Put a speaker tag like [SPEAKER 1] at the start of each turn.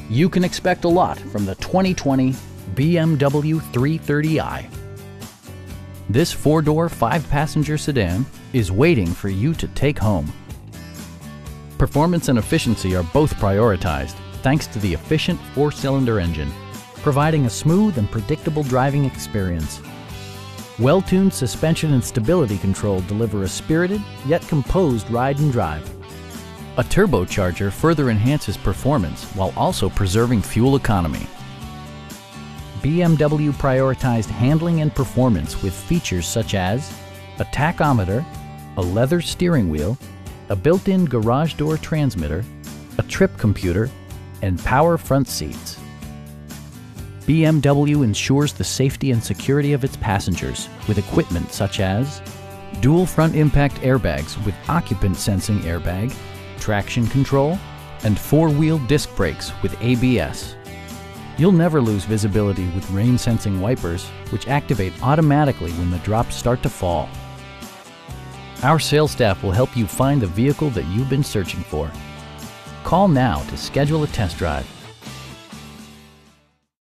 [SPEAKER 1] You can expect a lot from the 2020 BMW 330i. This four-door, five-passenger sedan is waiting for you to take home. Performance and efficiency are both prioritized thanks to the efficient four-cylinder engine, providing a smooth and predictable driving experience. Well-tuned suspension and stability control deliver a spirited yet composed ride and drive. A turbocharger further enhances performance while also preserving fuel economy. BMW prioritized handling and performance with features such as a tachometer, a leather steering wheel, a built-in garage door transmitter, a trip computer, and power front seats. BMW ensures the safety and security of its passengers with equipment such as dual front impact airbags with occupant sensing airbag, traction control, and four-wheel disc brakes with ABS. You'll never lose visibility with rain-sensing wipers, which activate automatically when the drops start to fall. Our sales staff will help you find the vehicle that you've been searching for. Call now to schedule a test drive.